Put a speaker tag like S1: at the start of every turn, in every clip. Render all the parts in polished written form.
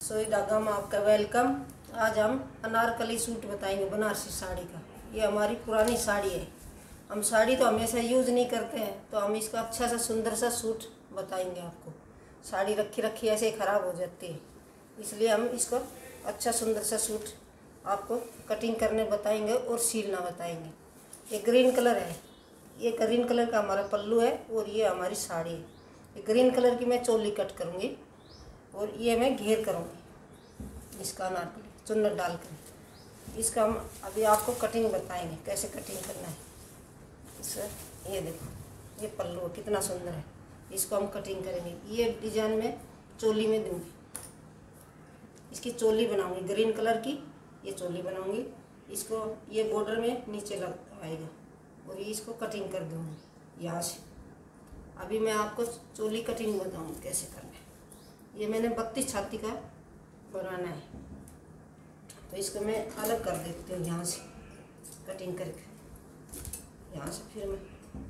S1: सोई धागा में आपका वेलकम। आज हम अनारकली सूट बताएंगे बनारसी साड़ी का। ये हमारी पुरानी साड़ी है। हम साड़ी तो हमेशा यूज़ नहीं करते हैं, तो हम इसका अच्छा सा सुंदर सा सूट बताएंगे आपको। साड़ी रखी रखी ऐसे ही ख़राब हो जाती है, इसलिए हम इसको अच्छा सुंदर सा सूट आपको कटिंग करने बताएंगे और सीलना बताएंगे। ये ग्रीन कलर है, ये ग्रीन कलर का हमारा पल्लू है और ये हमारी साड़ी है। ये ग्रीन कलर की मैं चोली कट करूँगी और ये मैं घेर करूँगी इसका अनारकली चुन्नट डाल कर। इसका हम अभी आपको कटिंग बताएंगे कैसे कटिंग करना है। इसका ये देखो, ये पल्लू कितना सुंदर है, इसको हम कटिंग करेंगे। ये डिजाइन में चोली में दूँगी, इसकी चोली बनाऊँगी ग्रीन कलर की, ये चोली बनाऊँगी। इसको ये बॉर्डर में नीचे लग आएगा और ये इसको कटिंग कर दूँगी यहाँ से। अभी मैं आपको चोली कटिंग बताऊँगी कैसे करना है। ये मैंने 32 छाती का बनाना है, तो इसको मैं अलग कर देती हूँ यहाँ से कटिंग करके। यहाँ से फिर मैं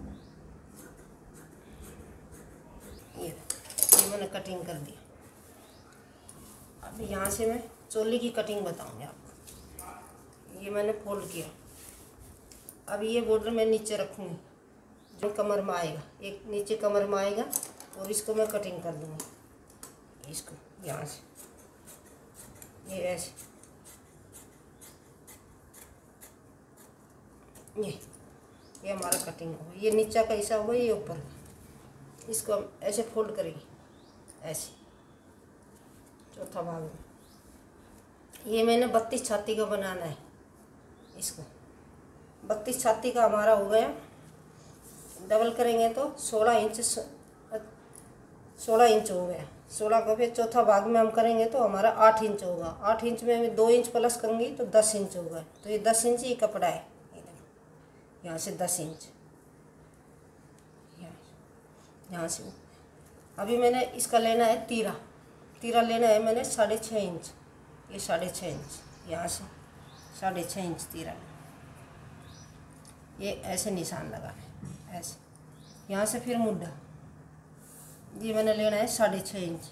S1: ये मैंने कटिंग कर दिया। अभी यहाँ से मैं चोली की कटिंग बताऊँगी आपको। ये मैंने फोल्ड किया। अब ये बॉर्डर मैं नीचे रखूँगी जो कमर में आएगा, एक नीचे कमर में आएगा और इसको मैं कटिंग कर दूँगी। इसको यहाँ से ये ऐसे ये हमारा कटिंग होगा। ये नीचा का हिस्सा होगा, ये ऊपर का। इसको हम ऐसे फोल्ड करेंगे ऐसे चौथा भाग में। ये मैंने 32 छाती का बनाना है। इसको 32 छाती का हमारा हो गया। डबल करेंगे तो 16 इंच हो गया। 16 का फिर चौथा भाग में हम करेंगे तो हमारा 8 इंच होगा। 8 इंच में मैं 2 इंच प्लस करूँगी तो 10 इंच होगा। तो ये 10 इंच ही कपड़ा है। यहाँ से 10 इंच यहाँ से। अभी मैंने इसका लेना है तीरा लेना है मैंने 6.5 इंच। ये 6.5 इंच यहाँ से 6.5 इंच तीरा। ये ऐसे निशान लगा है ऐसे। यहाँ से फिर मुड्ढा, ये मैंने लेना है 6.5 इंच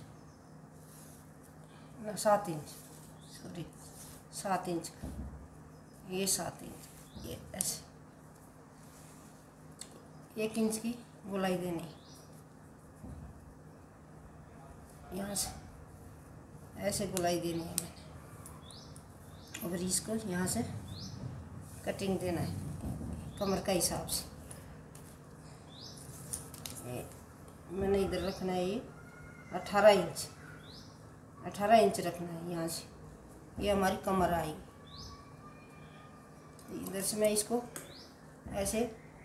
S1: 7 इंच, सॉरी 7 इंच का। ये 7 इंच ये ऐसे 1 इंच की गोलाई देनी। यहाँ से ऐसे गोलाई देनी है मैंने। और इसको यहाँ से कटिंग देना है कमर का हिसाब से। मैंने इधर रखना है ये 18 इंच रखना है यहाँ से। ये हमारी कमर आएगी। इधर से मैं इसको ऐसे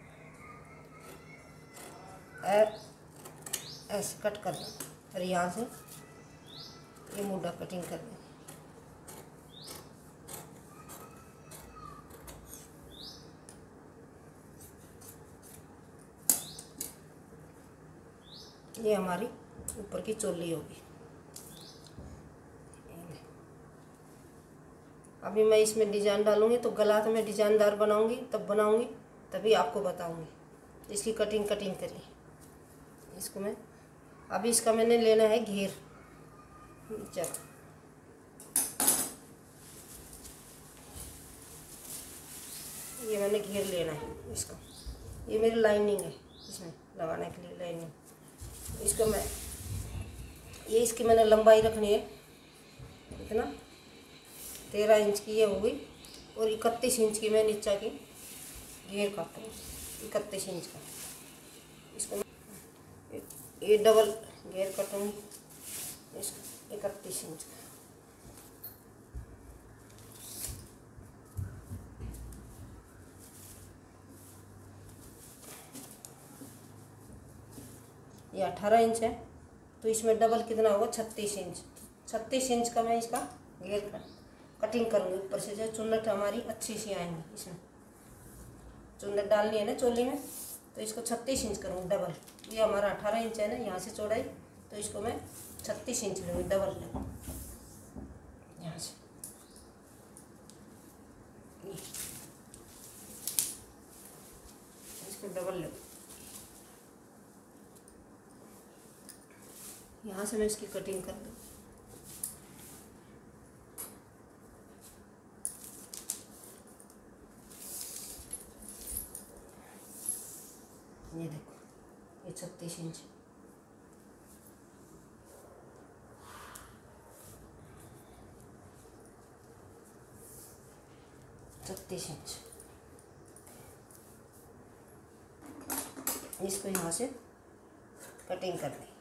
S1: ऐसे कट कर दूँ और यहाँ से ये मुड्ढा कटिंग कर दूँ। ये हमारी ऊपर की चोली होगी। अभी मैं इसमें डिजाइन डालूंगी तो गला तो मैं डिजाइनदार बनाऊंगी, तभी आपको बताऊंगी। इसकी कटिंग करिए। इसको मैं अभी इसका मैंने लेना है घेर नीचे। ये मैंने घेर लेना है इसका। ये मेरी लाइनिंग है, इसमें लगाने के लिए लाइनिंग। इसको मैं ये इसकी मैंने लंबाई रखनी है इतना 13 इंच की ये हो गई। और 31 इंच की मैं नीचा की घेर काटूँगी 31 इंच का। इसको ये डबल घेर काटूँगी इसको 31 इंच का। ये 18 इंच है तो इसमें डबल कितना होगा 36 इंच। 36 इंच का मैं इसका घेर कटिंग करूँगी। ऊपर से जो चुन्नट हमारी अच्छी सी आएंगी, इसमें चुन्नट डालनी है ना चोली में, तो इसको 36 इंच करूँगी डबल। ये हमारा 18 इंच है ना यहाँ से चौड़ाई, तो इसको मैं 36 इंच लूँगी डबल लूँगी यहाँ से। इसको डबल लूँगी। यहाँ से मैं इसकी कटिंग कर दूँ। 36 इंच, इसको यहाँ से कटिंग कर दें।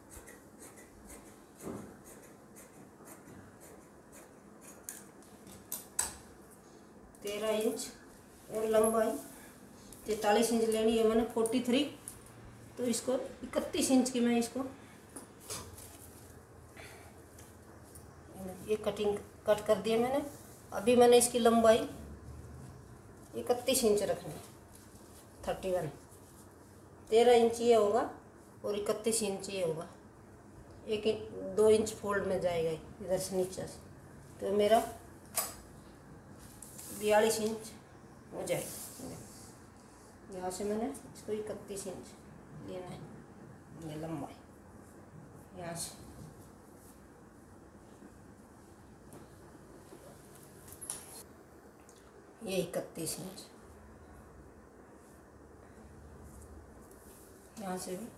S1: 13 इंच और लंबाई 43 इंच लेनी है मैंने 43, तो इसको 31 इंच की मैं इसको ये कट कर दिया मैंने। अभी मैंने इसकी लंबाई 31 इंच रखनी है, 31, 13 इंच ये होगा और 31 इंच ये होगा, 2 इंच फोल्ड में जाएगा इधर से नीचे से, तो मेरा 42 इंच हो जाएगा। यहाँ से मैंने इसको 31 इंच लेना है, ये लंबाई यहाँ से ये 31 इंच, यहाँ से भी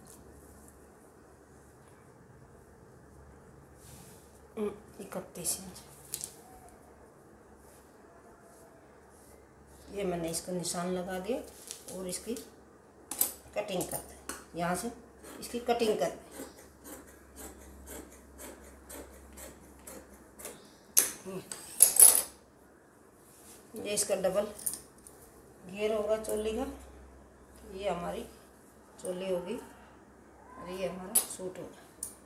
S1: 31 इंच। ये मैंने इसको निशान लगा दिया और इसकी कटिंग कर दें, यहाँ से इसकी कटिंग कर दें। ये इसका डबल घेर होगा चोली का, ये हमारी चोली होगी और ये हमारा सूट होगा।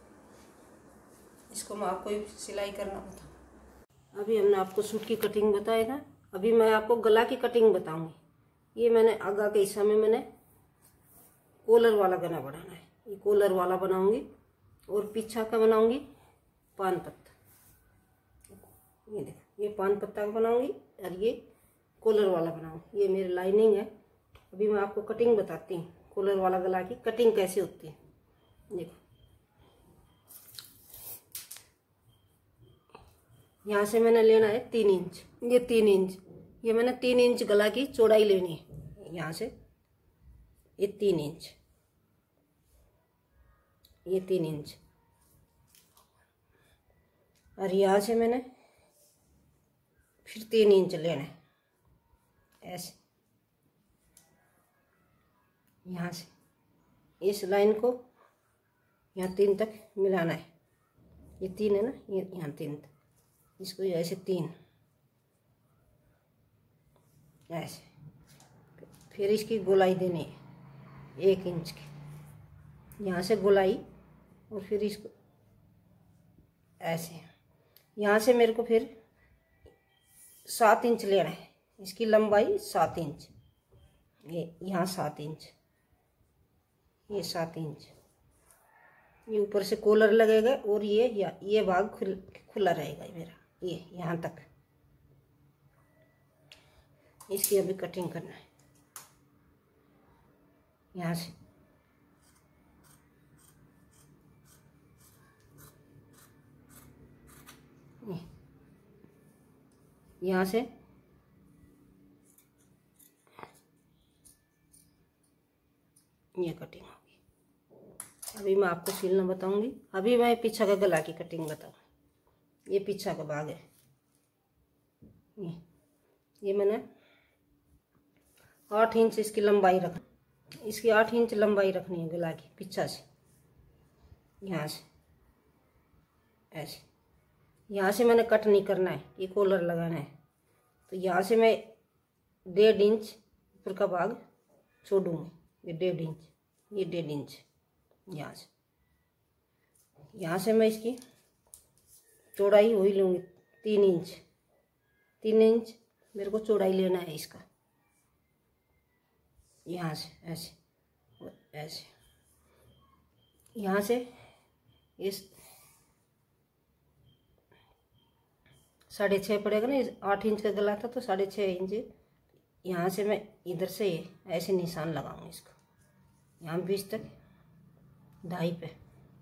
S1: इसको मैं आपको सिलाई करना बताऊँ। अभी हमने आपको सूट की कटिंग बताया था, अभी मैं आपको गला की कटिंग बताऊंगी। ये मैंने आगा के हिस्सा में मैंने कॉलर वाला गला बनाना है, ये कॉलर वाला बनाऊंगी और पीछा का बनाऊंगी पान पत्ता। ये देखो, ये पान पत्ता का बनाऊंगी और ये कॉलर वाला बनाऊंगी। ये मेरी लाइनिंग है। अभी मैं आपको कटिंग बताती हूँ, कॉलर वाला गला की कटिंग कैसे होती है। देखो, यहाँ से मैंने लेना है 3 इंच, ये 3 इंच, ये मैंने 3 इंच गला की चौड़ाई लेनी है। यहाँ से ये 3 इंच, ये 3 इंच, और यहाँ से मैंने फिर 3 इंच लेना है ऐसे। यहाँ से इस लाइन को यहाँ 3 तक मिलाना है। ये 3 है ना, ये यहाँ 3 तक, इसको ऐसे 3 ऐसे। फिर इसकी गोलाई देनी है 1 इंच की, यहाँ से गोलाई, और फिर इसको ऐसे। यहाँ से मेरे को फिर 7 इंच लेना है, इसकी लंबाई 7 इंच, ये यहाँ 7 इंच, ये 7 इंच, ये ऊपर से कॉलर लगेगा और ये भाग खुला रहेगा मेरा, ये यहाँ तक। इसकी अभी कटिंग करना है। यहाँ से यहाँ से ये कटिंग होगी। अभी मैं आपको सिलना बताऊंगी। अभी मैं पीछा का गला की कटिंग बताऊँ। ये पीछा का भाग है, ये मैंने 8 इंच इसकी लंबाई इसकी 8 इंच लंबाई रखनी है गला की, पीछा से यहाँ से ऐसे। यहाँ से मैंने कट नहीं करना है, ये कॉलर लगाना है, तो यहाँ से मैं 1.5 इंच ऊपर का भाग छोड़ूंगी, ये 1.5 इंच, ये 1.5 इंच यहाँ से। यहाँ से मैं इसकी चौड़ाई हो ही लूँगी 3 इंच, 3 इंच मेरे को चौड़ाई लेना है इसका। यहाँ से ऐसे और ऐसे, यहाँ से इस 6.5 पड़ेगा ना, 8 इंच का गला था तो 6.5 इंच। यहाँ से मैं इधर से ऐसे निशान लगाऊंगी इसको, यहाँ 20 तक 2.5 पे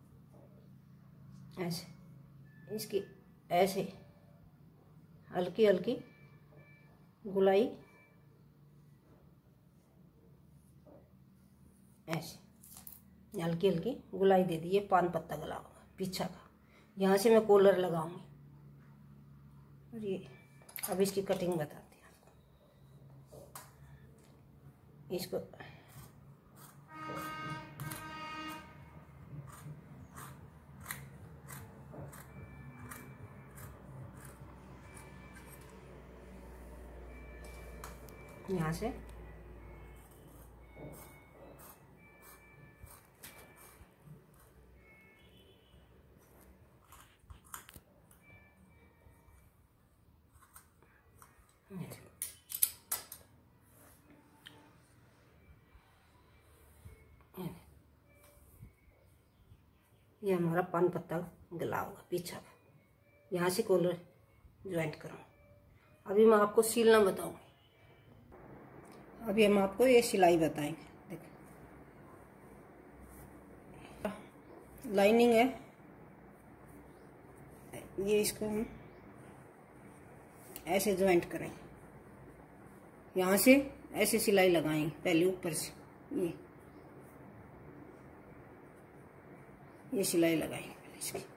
S1: ऐसे। इसकी ऐसे हल्की हल्की गुलाई ऐसे, हल्की हल्की गुलाई दे दी। ये पान पत्ता गला हुआ पीछा का। यहाँ से मैं कॉलर लगाऊंगी। और ये अब इसकी कटिंग बताती हूँ आपको। इसको यहाँ से ये हमारा पान पत्ता गला होगा पीछा। यहाँ से कॉलर ज्वाइंट करूँ। अभी मैं आपको सिलना बताऊंगी। अभी हम आपको ये सिलाई बताएंगे। देखो लाइनिंग है ये, इसको हम ऐसे ज्वाइंट करेंगे। यहाँ से ऐसे सिलाई लगाएंगे पहले ऊपर से। ये सिलाई लगाएंगे पहले इसकी।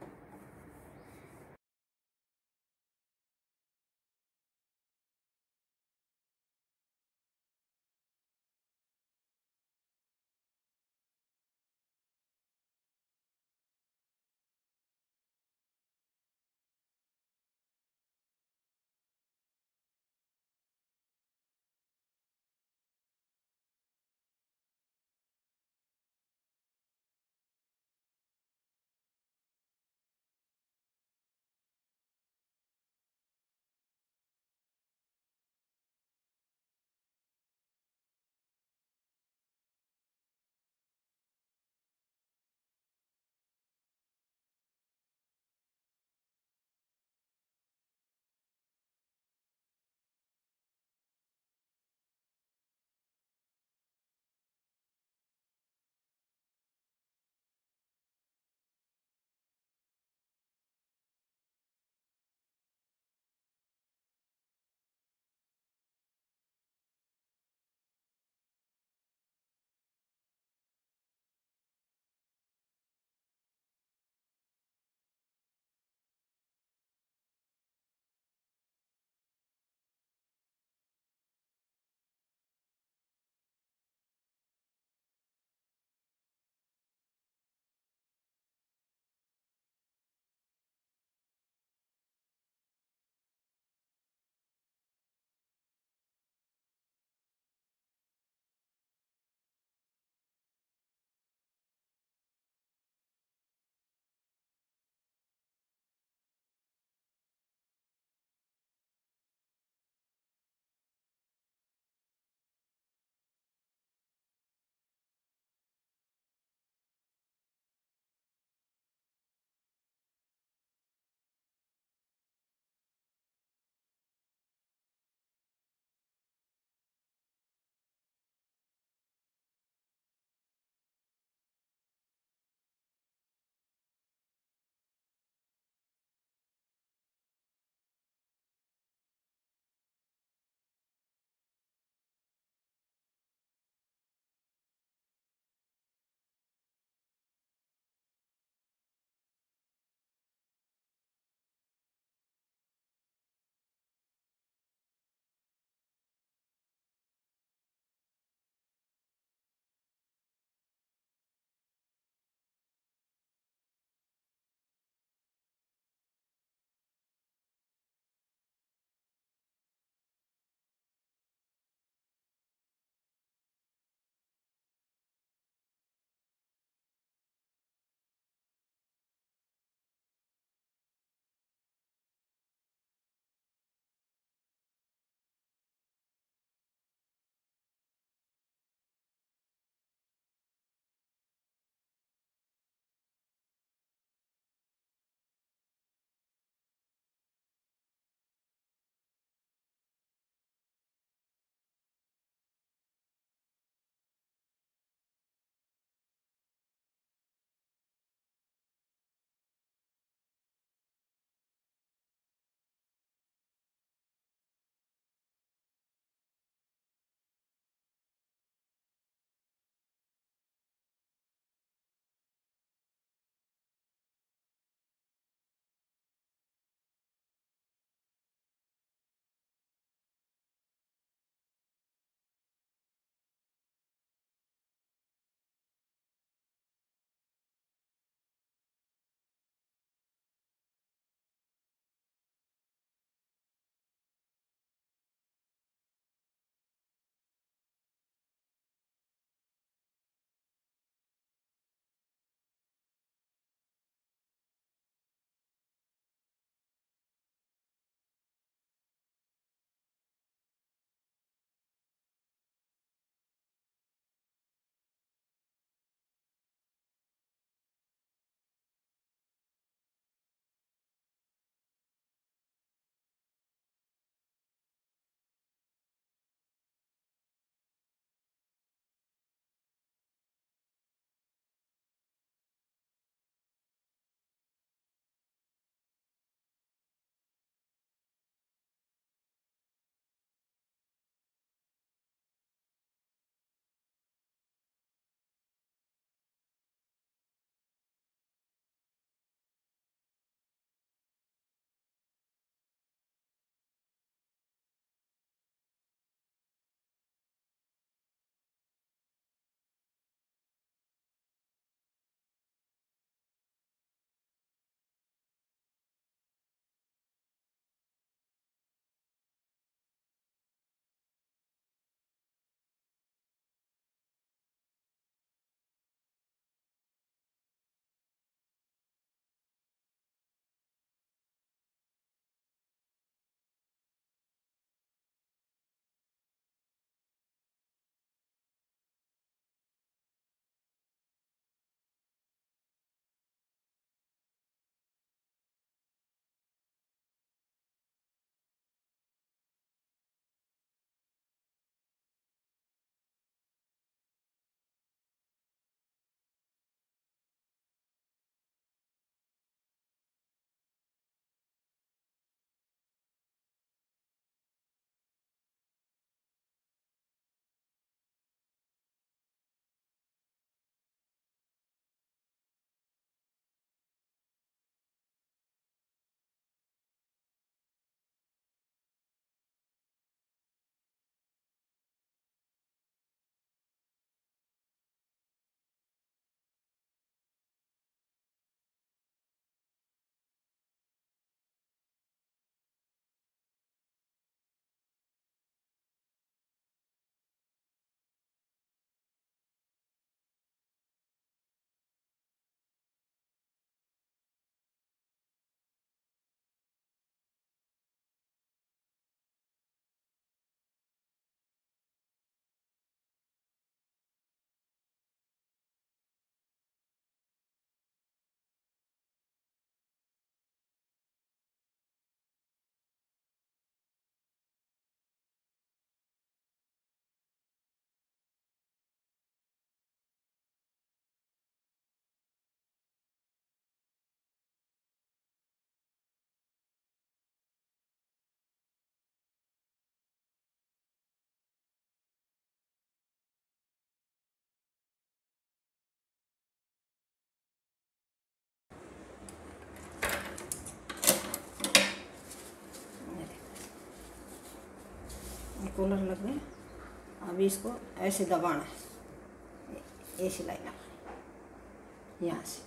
S1: कॉलर लग गया। अभी इसको ऐसे दबाना है, ये सिलाई लगानी यहाँ से।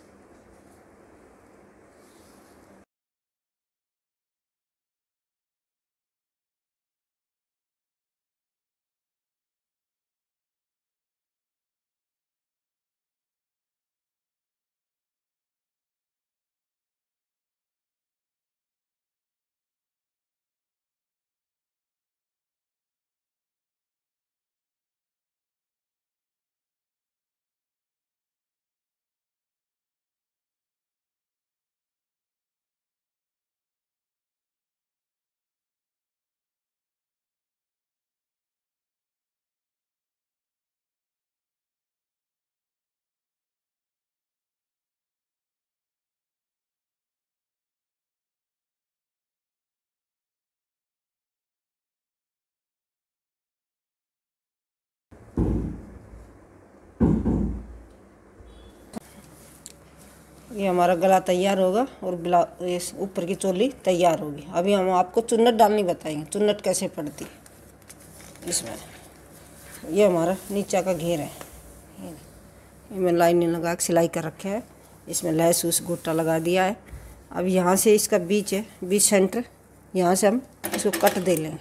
S1: ये हमारा गला तैयार होगा और ये ऊपर की चोली तैयार होगी। अभी हम आपको चुन्नट डालनी बताएंगे, चुन्नट कैसे पड़ती है इसमें। ये हमारा नीचा का घेर है, मैं लाइन लगा के सिलाई कर रखे है। इसमें लैस उस गोटा लगा दिया है। अब यहाँ से इसका बीच है, बीच सेंटर, यहाँ से हम इसको कट दे लेंगे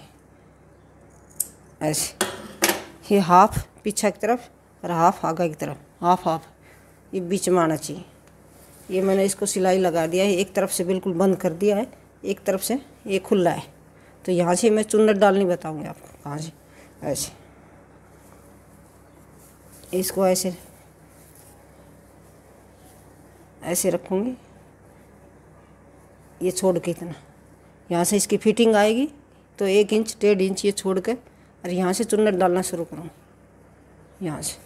S1: ऐसे। ये हाफ पीछे की तरफ और हाफ आगे की तरफ, हाफ हाफ ये बीच में आना चाहिए। ये मैंने इसको सिलाई लगा दिया है, एक तरफ से बिल्कुल बंद कर दिया है, एक तरफ से ये खुला है। तो यहाँ से मैं चुन्नट डालनी बताऊँगी आपको कहाँ से। ऐसे इसको ऐसे ऐसे रखूँगी, ये छोड़ के इतना, यहाँ से इसकी फिटिंग आएगी तो 1 इंच 1.5 इंच ये छोड़ कर और यहाँ से चुन्नट डालना शुरू करूँ। यहाँ से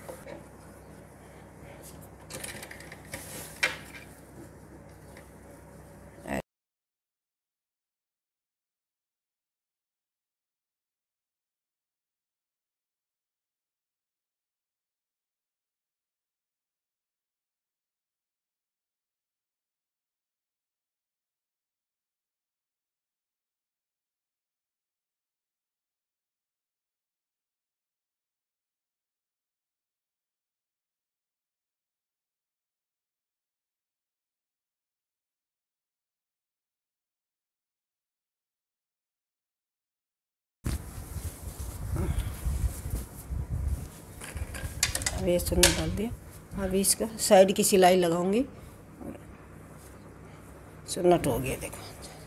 S1: अब ये चुन्नट डाल दिया। अभी इसका साइड की सिलाई लगाऊंगी। चुन्नट हो गया, देखो।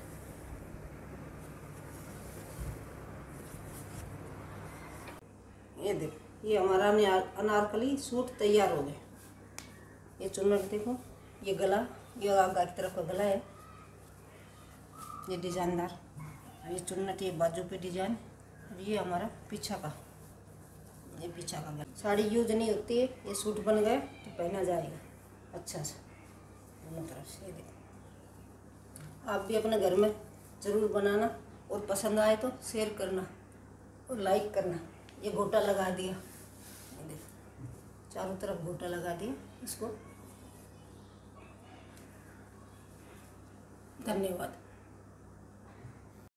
S1: ये देखो, ये हमारा अनारकली सूट तैयार हो गया। ये चुन्नट देखो, ये गला, ये आगे की तरफ का गला है, ये डिजाइनदार। ये चुन्नट, ये बाजू पे डिजाइन, और ये हमारा पीछा का, ये पीछा का गला। साड़ी यूज नहीं होती है, ये सूट बन गए तो पहना जाएगा अच्छा सा दोनों तरफ से। ये देखो, आप भी अपने घर में ज़रूर बनाना और पसंद आए तो शेयर करना और लाइक करना। ये गोटा लगा दिया, ये देखो चारों तरफ गोटा लगा दिया इसको। धन्यवाद।